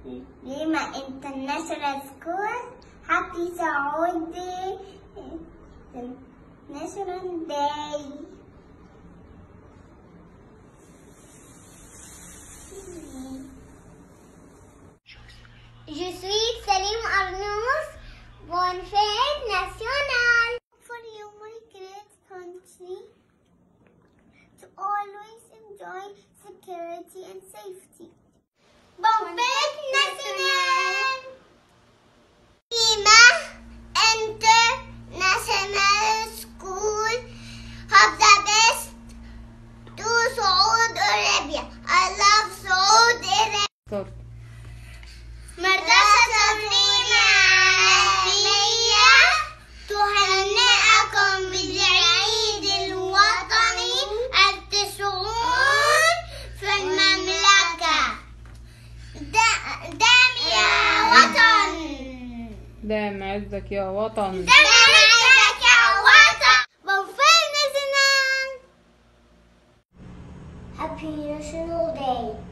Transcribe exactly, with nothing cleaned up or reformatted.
Lima International School. Happy Saudi National Day. Je suis Salim Arnouz, bonne fête nationale. For you, my great country, to always enjoy security and safety. Bonne fête nationale. Lima International School. Have the best to Saudi Arabia. I love Saudi Arabia. Stop. مدرسة ليما العالمية تهنئكم بالعيد الوطني التسعون في المملكة. دام يا وطن. دام عزك يا وطن. دام عزك يا وطن. Bonne fête nationale. Happy National Day.